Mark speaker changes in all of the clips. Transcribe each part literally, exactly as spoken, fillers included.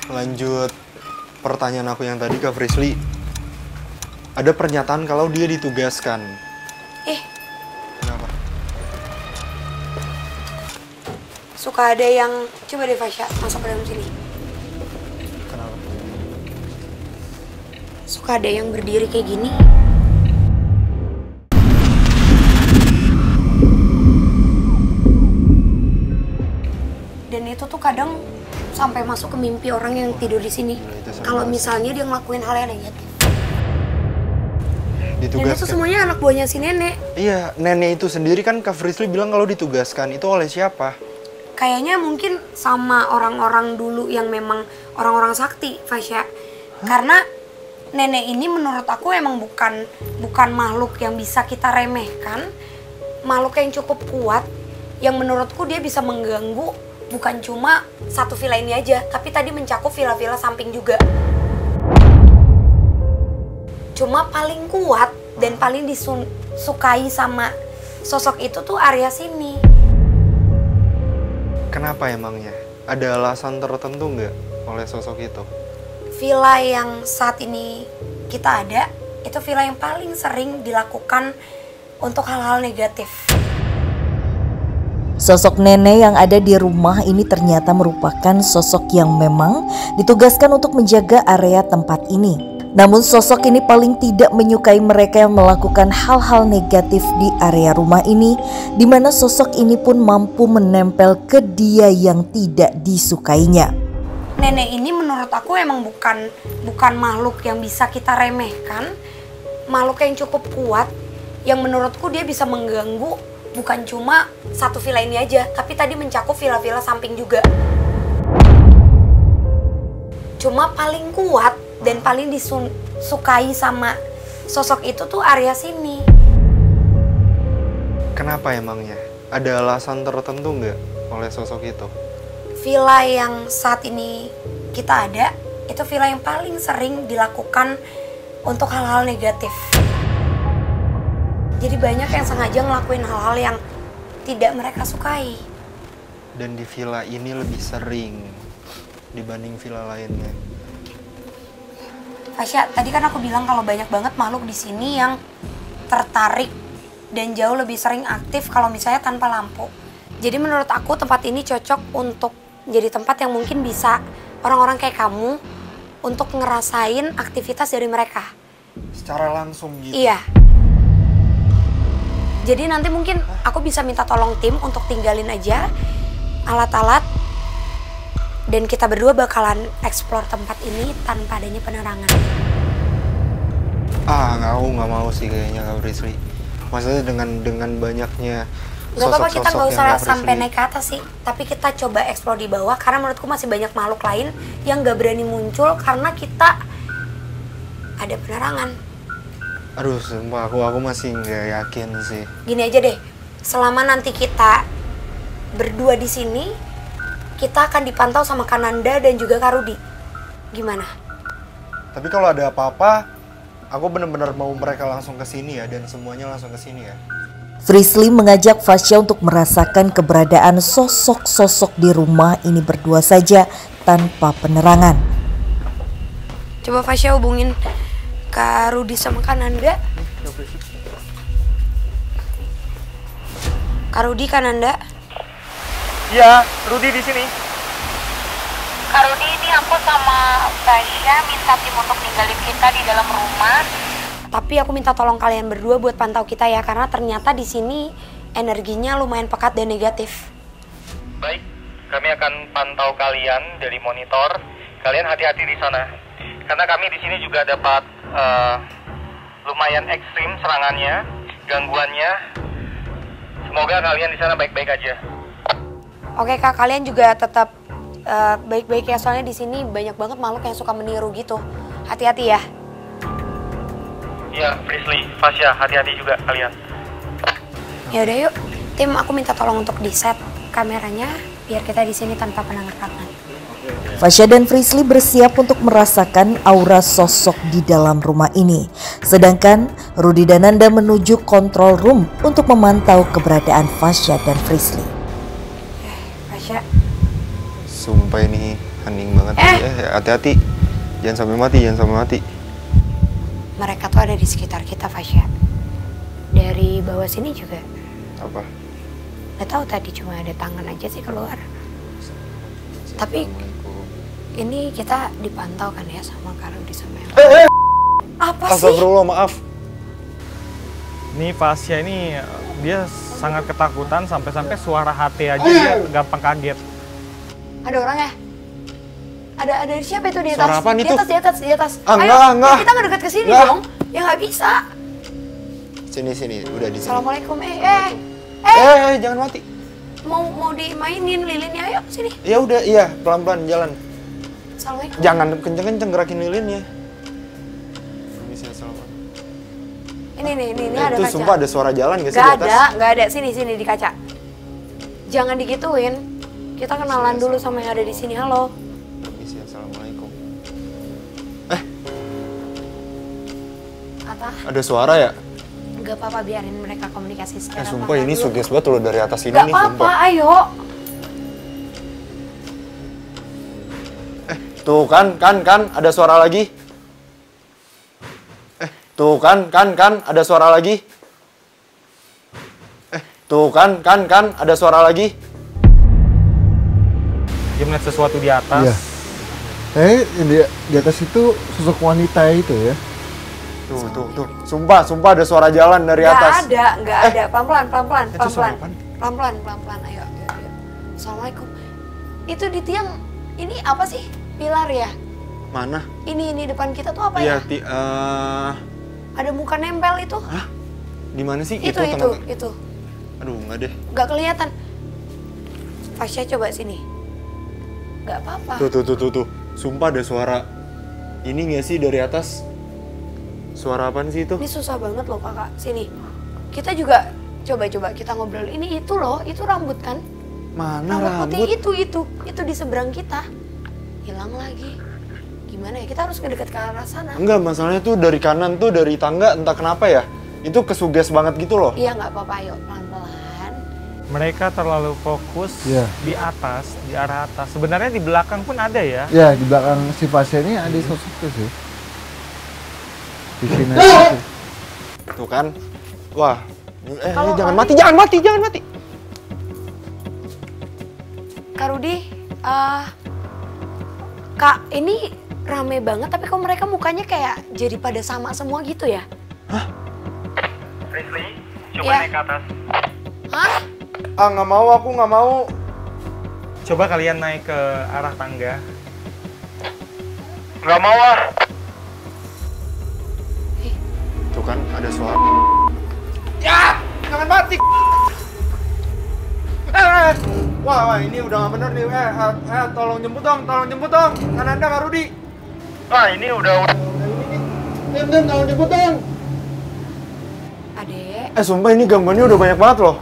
Speaker 1: Lanjut pertanyaan aku yang tadi ke Frisly. Ada pernyataan kalau dia ditugaskan.
Speaker 2: Eh,
Speaker 1: Kenapa?
Speaker 2: suka ada yang... Coba deh Fasya, masuk ke dalam sini.
Speaker 1: Kenapa?
Speaker 2: Suka ada yang berdiri kayak gini. Dan itu tuh kadang sampai masuk ke mimpi orang yang tidur di sini. Kalau misalnya dia ngelakuin hal yang negatif. Dan itu
Speaker 1: Ditugaskan.
Speaker 2: semuanya anak buahnya si nenek.
Speaker 1: Iya, nenek itu sendiri kan Kak Frisly bilang kalau ditugaskan itu oleh siapa?
Speaker 2: Kayaknya mungkin sama orang-orang dulu yang memang orang-orang sakti, Fasya. Karena nenek ini menurut aku emang bukan bukan makhluk yang bisa kita remehkan. Makhluk yang cukup kuat, yang menurutku dia bisa mengganggu bukan cuma satu villa ini aja, tapi tadi mencakup villa-villa samping juga. Cuma paling kuat dan paling disukai sama sosok itu tuh area sini.
Speaker 1: Kenapa emangnya? Ada alasan tertentu nggak oleh sosok itu?
Speaker 2: Villa yang saat ini kita ada, itu villa yang paling sering dilakukan untuk hal-hal negatif.
Speaker 3: Sosok nenek yang ada di rumah ini ternyata merupakan sosok yang memang ditugaskan untuk menjaga area tempat ini. Namun sosok ini paling tidak menyukai mereka yang melakukan hal-hal negatif di area rumah ini, di mana sosok ini pun mampu menempel ke dia yang tidak disukainya.
Speaker 2: Nenek ini menurut aku emang bukan bukan makhluk yang bisa kita remehkan, makhluk yang cukup kuat, yang menurutku dia bisa mengganggu bukan cuma satu villa ini aja, tapi tadi mencakup villa-villa samping juga. Cuma paling kuat dan paling disukai sama sosok itu tuh area sini.
Speaker 1: Kenapa emangnya? Ada alasan tertentu nggak oleh sosok itu?
Speaker 2: Villa yang saat ini kita ada, itu villa yang paling sering dilakukan untuk hal-hal negatif. Jadi banyak yang sengaja ngelakuin hal-hal yang tidak mereka sukai.
Speaker 1: Dan di villa ini lebih sering dibanding villa lainnya.
Speaker 2: Fasya, tadi kan aku bilang kalau banyak banget makhluk di sini yang tertarik dan jauh lebih sering aktif kalau misalnya tanpa lampu. Jadi menurut aku tempat ini cocok untuk jadi tempat yang mungkin bisa orang-orang kayak kamu untuk ngerasain aktivitas dari mereka.
Speaker 1: Secara langsung gitu?
Speaker 2: Iya. Jadi nanti mungkin aku bisa minta tolong tim untuk tinggalin aja alat-alat dan kita berdua bakalan explore tempat ini tanpa adanya penerangan.
Speaker 1: Ah, nggak, aku nggak mau sih kayaknya Kak Frisly. Maksudnya dengan dengan banyaknya
Speaker 2: Gak apa-apa, kita nggak usah
Speaker 1: yang Kak
Speaker 2: sampai
Speaker 1: Frisly-
Speaker 2: naik ke atas sih. Tapi kita coba explore di bawah karena menurutku masih banyak makhluk lain yang gak berani muncul karena kita ada penerangan.
Speaker 1: Aduh, sumpah aku aku masih nggak yakin sih.
Speaker 2: Gini aja deh, selama nanti kita berdua di sini, kita akan dipantau sama Kananda dan juga Kak Rudi. Gimana?
Speaker 1: Tapi kalau ada apa-apa, aku bener-bener mau mereka langsung ke sini ya, dan semuanya langsung ke sini ya.
Speaker 3: Frisly mengajak Fasya untuk merasakan keberadaan sosok-sosok di rumah ini berdua saja tanpa penerangan.
Speaker 2: Coba Fasya hubungin Kak Rudi sama Kananda. Kak Rudi, Kananda.
Speaker 1: Iya, Rudi di sini.
Speaker 4: Kak Rudi, ini aku sama Fasya minta tim untuk ninggalin kita di dalam rumah.
Speaker 2: Tapi aku minta tolong kalian berdua buat pantau kita ya, karena ternyata di sini energinya lumayan pekat dan negatif.
Speaker 5: Baik, kami akan pantau kalian dari monitor. Kalian hati-hati di sana, karena kami di sini juga dapat uh, lumayan ekstrim serangannya, gangguannya. Semoga kalian di sana baik-baik aja.
Speaker 2: Oke Kak, kalian juga tetap uh, baik-baik ya, soalnya di sini banyak banget makhluk yang suka meniru gitu. Hati-hati ya.
Speaker 5: Ya, Frisly, Fasya, hati-hati juga kalian.
Speaker 2: Ya udah yuk, tim, aku minta tolong untuk di set kameranya biar kita di sini tanpa penerangan.
Speaker 3: Fasya dan Frisly bersiap untuk merasakan aura sosok di dalam rumah ini. Sedangkan Rudi dan Nanda menuju control room untuk memantau keberadaan Fasya dan Frisly.
Speaker 2: Eh, Fasya,
Speaker 1: Sumpah ini Hening banget.
Speaker 2: Eh.
Speaker 1: Eh, hati-hati. Jangan sampai mati, jangan sampai mati.
Speaker 2: Mereka tuh ada di sekitar kita, Fasya. Dari bawah sini juga.
Speaker 1: Apa?
Speaker 2: Gak tahu tadi cuma ada tangan aja sih keluar. Tapi ini kita dipantau kan ya sama Karudi sama yang
Speaker 1: Eh, eh.
Speaker 2: Apa sih?
Speaker 1: Astagfirullah, maaf.
Speaker 5: Ini Fasya ini dia sangat ketakutan sampai-sampai suara H T aja dia gampang kaget.
Speaker 2: Ada orang ya? Ada ada siapa itu di atas?
Speaker 1: Suara apaan
Speaker 2: di
Speaker 1: itu?
Speaker 2: atas, di atas, di atas.
Speaker 1: Ah,
Speaker 2: Ayo,
Speaker 1: enggak, enggak.
Speaker 2: kita nggak dekat ke sini
Speaker 1: Enggak.
Speaker 2: dong. Ya nggak bisa.
Speaker 1: Sini, sini. Udah di sini.
Speaker 2: Assalamualaikum. Eh, eh.
Speaker 1: Eh, eh, jangan mati.
Speaker 2: Mau mau dimainin lilinnya, ayo sini.
Speaker 1: Ya udah, iya, pelan-pelan jalan.
Speaker 2: Assalamualaikum.
Speaker 1: Jangan kenceng-kenceng gerakin lilinnya. Permisi, assalamualaikum.
Speaker 2: Ini nih, ini, ini
Speaker 1: Eh,
Speaker 2: ada
Speaker 1: itu
Speaker 2: kaca.
Speaker 1: sumpah ada suara jalan gak sih
Speaker 2: Gak
Speaker 1: di atas?
Speaker 2: ada, gak ada. Sini, sini di kaca. Jangan digituin. Kita kenalan dulu sama yang ada di sini. Halo.
Speaker 1: Permisi, assalamualaikum.
Speaker 2: Apa?
Speaker 1: Ada suara ya?
Speaker 2: Gak apa-apa, biarin mereka komunikasi secara
Speaker 1: Eh, sumpah ini
Speaker 2: dulu.
Speaker 1: suges banget loh dari atas ini
Speaker 2: Gak
Speaker 1: nih,
Speaker 2: apa-apa,
Speaker 1: sumpah.
Speaker 2: ayo.
Speaker 1: Tuh kan, kan, kan, ada suara lagi. Eh, tuh kan, kan, kan, ada suara lagi. Eh, tuh kan, kan, kan, ada suara lagi.
Speaker 5: Dia melihat sesuatu di atas.
Speaker 6: Iya. Eh, di, di atas itu sosok wanita itu ya.
Speaker 1: Tuh, tuh, tuh. Sumpah, sumpah ada suara jalan dari
Speaker 2: Gak
Speaker 1: atas.
Speaker 2: ada, gak ada. Pelan-pelan, pelan-pelan,
Speaker 1: Itu suara
Speaker 2: pelan-pelan.
Speaker 1: apaan?
Speaker 2: Pelan-pelan, pelan-pelan. Ayo, ayo, ayo. Assalamualaikum. Itu di tiang, ini apa sih? Pilar ya?
Speaker 1: Mana?
Speaker 2: Ini, ini depan kita tuh apa
Speaker 1: Iya,
Speaker 2: ya?
Speaker 1: ti, eh,
Speaker 2: Ada muka nempel itu.
Speaker 1: hah? Di mana sih?
Speaker 2: Itu, itu,
Speaker 1: tengah-
Speaker 2: itu.
Speaker 1: Aduh, enggak deh.
Speaker 2: Gak kelihatan. Fasya coba sini. Gak apa-apa.
Speaker 1: Tuh, tuh, tuh, tuh, tuh. Sumpah ada suara. Ini nggak sih dari atas? Suara apaan sih itu?
Speaker 2: Ini susah banget loh kakak. Sini. Kita juga coba-coba kita ngobrol. Ini itu loh, itu rambut kan?
Speaker 1: Mana
Speaker 2: Rambut putih
Speaker 1: rambut?
Speaker 2: itu, itu. Itu di seberang kita. Hilang lagi. Gimana ya? Kita harus ngedekat ke arah sana.
Speaker 1: Enggak, masalahnya tuh dari kanan tuh dari tangga entah kenapa ya. Itu kesuges banget gitu loh.
Speaker 2: Iya nggak apa-apa, ayo pelan-pelan.
Speaker 5: Mereka terlalu fokus
Speaker 6: Iya.
Speaker 5: di atas, di arah atas. Sebenarnya di belakang pun ada ya.
Speaker 6: Ya, di belakang si Fasya ini ada sosok itu sih. Di sini aja sih.
Speaker 1: Tuh kan. Wah. Eh,
Speaker 2: Kalau
Speaker 1: jangan
Speaker 2: Rudi-
Speaker 1: mati, jangan mati, jangan mati.
Speaker 2: Kak Rudi, eh, Kak, ini rame banget tapi kok mereka mukanya kayak jadi pada sama semua gitu ya?
Speaker 5: Rizli, coba
Speaker 2: Iya.
Speaker 5: naik ke atas.
Speaker 2: Hah?
Speaker 1: Ah, nggak mau, aku nggak mau.
Speaker 5: Coba kalian naik ke arah tangga. Nggak mau ah.
Speaker 1: Tuh kan, ada suara. Ya, jangan mati. Eh, eh. Wah, wah, ini udah nggak bener nih. Eh, eh, eh, tolong jemput dong, tolong jemput dong. Kan Anda Kak Rudi.
Speaker 5: Wah, ini udah udah.
Speaker 1: Dem, dem, tolong jemput dong.
Speaker 2: Adek,
Speaker 1: Eh, sumpah ini gangguannya udah banyak banget loh.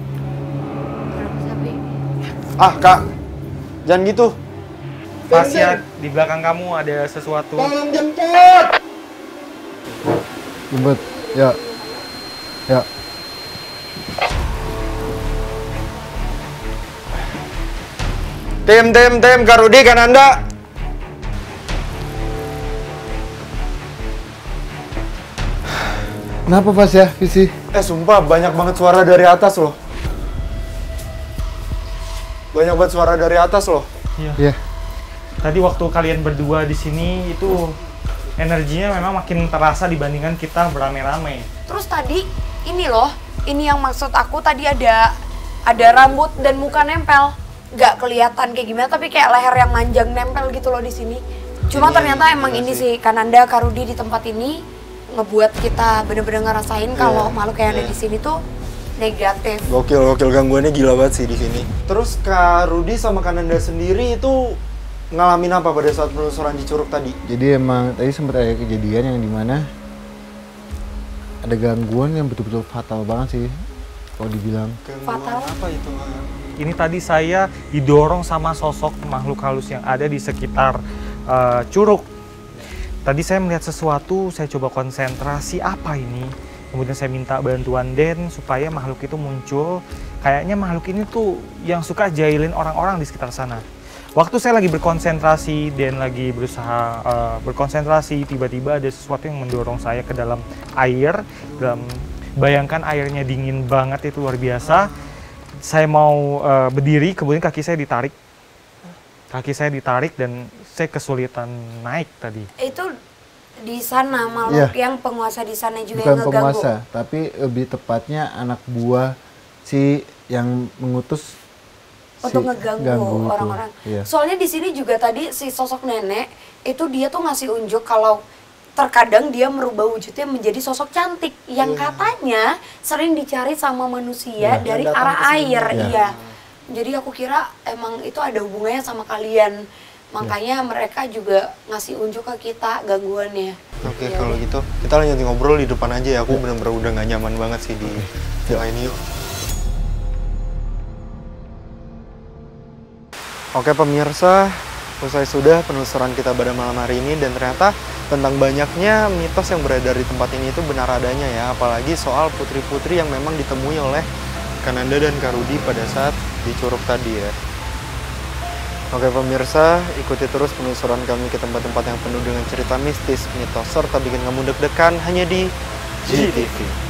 Speaker 2: tapi
Speaker 1: Ah, Kak. Jangan gitu.
Speaker 5: Fasya, di belakang kamu ada sesuatu.
Speaker 1: Tolong jemput.
Speaker 6: Jemput. Ya. Ya.
Speaker 1: Tim, tim, tim, Kak Rudi, kan Anda?
Speaker 6: Kenapa Fasya, Visi?
Speaker 1: Eh, sumpah banyak banget suara dari atas loh. Banyak banget suara dari atas loh.
Speaker 6: Ya.
Speaker 5: Tadi waktu kalian berdua di sini itu energinya memang makin terasa dibandingkan kita beramai-ramai.
Speaker 2: terus tadi ini loh, ini yang maksud aku tadi ada ada rambut dan muka nempel. Gak kelihatan kayak gimana tapi kayak leher yang manjang nempel gitu loh di sini. Cuma
Speaker 1: Ini
Speaker 2: ternyata
Speaker 1: yang-
Speaker 2: emang
Speaker 1: iya
Speaker 2: ini
Speaker 1: sih.
Speaker 2: sih Kananda Karudi di tempat ini ngebuat kita bener-bener ngerasain kalau makhluk yang ada
Speaker 1: iya.
Speaker 2: di sini tuh negatif.
Speaker 1: Gokil, gokil, gangguannya gila banget sih di sini. Terus Kak Rudi sama Kananda sendiri itu ngalamin apa pada saat penelusuran di Curug tadi?
Speaker 6: Jadi emang tadi sempat ada kejadian yang dimana ada gangguan yang betul-betul fatal banget sih kalau dibilang.
Speaker 1: Gangguan
Speaker 2: Fatal.
Speaker 1: apa itu?
Speaker 5: Ini tadi saya didorong sama sosok makhluk halus yang ada di sekitar eh, Curug. Tadi saya melihat sesuatu, saya coba konsentrasi apa ini. Kemudian saya minta bantuan Den supaya makhluk itu muncul. Kayaknya makhluk ini tuh yang suka jahilin orang-orang di sekitar sana. waktu saya lagi berkonsentrasi dan lagi berusaha uh, berkonsentrasi, tiba-tiba ada sesuatu yang mendorong saya ke dalam air. Dalam bayangkan airnya dingin banget, itu luar biasa. Saya mau uh, berdiri, kemudian kaki saya ditarik. Kaki saya ditarik dan saya kesulitan naik tadi.
Speaker 2: Itu di sana makhluk
Speaker 6: Iya.
Speaker 2: yang penguasa di sana juga
Speaker 6: Bukan
Speaker 2: yang ngeganggu.
Speaker 6: penguasa, tapi lebih tepatnya anak buah si yang mengutus
Speaker 2: Untuk
Speaker 6: si
Speaker 2: ngeganggu
Speaker 6: ganggu itu.
Speaker 2: orang-orang.
Speaker 6: Iya.
Speaker 2: Soalnya di sini juga tadi si sosok nenek itu dia tuh ngasih unjuk kalau terkadang dia merubah wujudnya menjadi sosok cantik yang katanya sering dicari sama manusia
Speaker 6: Iya.
Speaker 2: dari
Speaker 1: Yang datang
Speaker 2: arah
Speaker 1: ke sini.
Speaker 2: air.
Speaker 6: Iya.
Speaker 2: Iya. Jadi aku kira emang itu ada hubungannya sama kalian. Makanya mereka juga ngasih unjuk ke kita gangguannya.
Speaker 1: Oke,
Speaker 2: Ya
Speaker 1: kalau
Speaker 2: udah.
Speaker 1: gitu kita lanjutin ngobrol di depan aja ya. Aku bener-bener udah gak nyaman banget sih di villa ini yuk. Oke pemirsa, usai sudah penelusuran kita pada malam hari ini dan ternyata tentang banyaknya mitos yang beredar di tempat ini itu benar adanya ya. Apalagi soal putri-putri yang memang ditemui oleh Kananda dan Kak Rudi pada saat di Curug tadi ya. Oke pemirsa, ikuti terus penelusuran kami ke tempat-tempat yang penuh dengan cerita mistis, mitos, serta bikin kamu deg-degan hanya di G T V.